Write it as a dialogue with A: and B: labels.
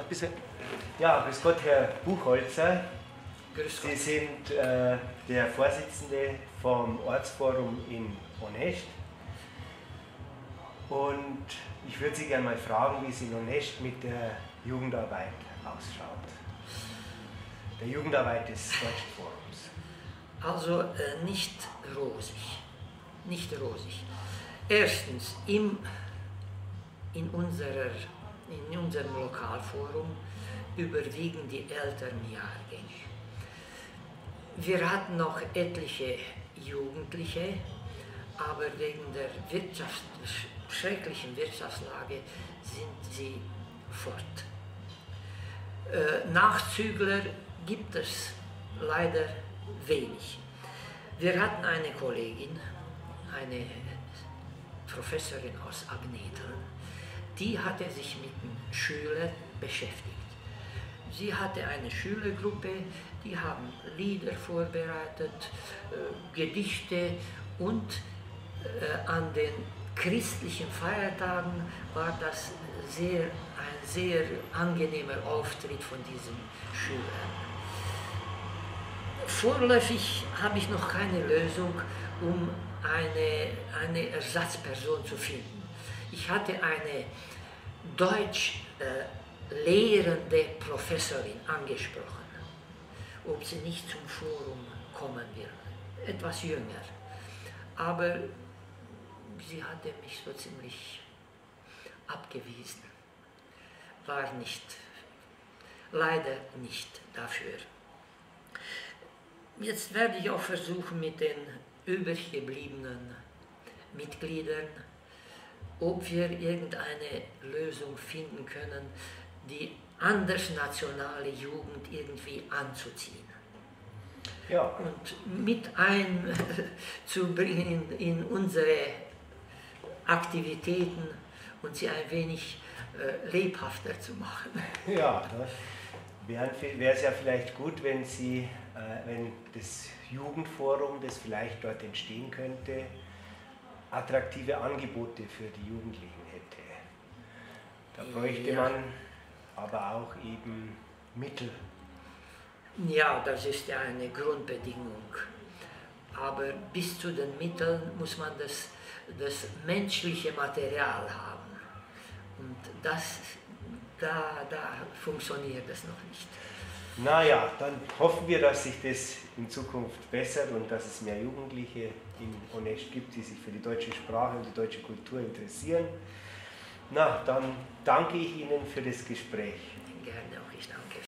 A: bisschen. Ja, grüß Gott, Herr Buchholzer.
B: Grüß Gott.
A: Sie sind der Vorsitzende vom Ortsforum in Onest. Und ich würde Sie gerne mal fragen, wie es in Onest mit der Jugendarbeit ausschaut. Der Jugendarbeit des Deutschen Forums.
B: Also nicht rosig. Nicht rosig. Erstens, in unserem Lokalforum überwiegen die älteren Jahrgänge. Wir hatten noch etliche Jugendliche, aber wegen der schrecklichen Wirtschaftslage sind sie fort. Nachzügler gibt es leider wenig. Wir hatten eine Kollegin, eine Professorin aus Agneteln, die hatte sich mit den Schülern beschäftigt. Sie hatte eine Schülergruppe, die haben Lieder vorbereitet, Gedichte und an den christlichen Feiertagen war das ein sehr angenehmer Auftritt von diesen Schülern. Vorläufig habe ich noch keine Lösung, um eine Ersatzperson zu finden. Ich hatte eine Deutsch lehrende Professorin angesprochen, ob sie nicht zum Forum kommen will, etwas jünger. Aber sie hatte mich so ziemlich abgewiesen, war nicht, leider nicht dafür. Jetzt werde ich auch versuchen, mit den übrig gebliebenen Mitgliedern, ob wir irgendeine Lösung finden können, die andersnationale Jugend irgendwie anzuziehen.
A: Ja.
B: Und mit einzubringen in unsere Aktivitäten und sie ein wenig lebhafter zu machen.
A: Ja, wäre es ja vielleicht gut, wenn wenn das Jugendforum, das vielleicht dort entstehen könnte, attraktive Angebote für die Jugendlichen hätte. Da bräuchte man aber auch eben Mittel.
B: Ja, das ist ja eine Grundbedingung. Aber bis zu den Mitteln muss man das menschliche Material haben. Und da funktioniert das noch nicht.
A: Naja, dann hoffen wir, dass sich das in Zukunft bessert und dass es mehr Jugendliche in Onest gibt, die sich für die deutsche Sprache und die deutsche Kultur interessieren. Na, dann danke ich Ihnen für das Gespräch.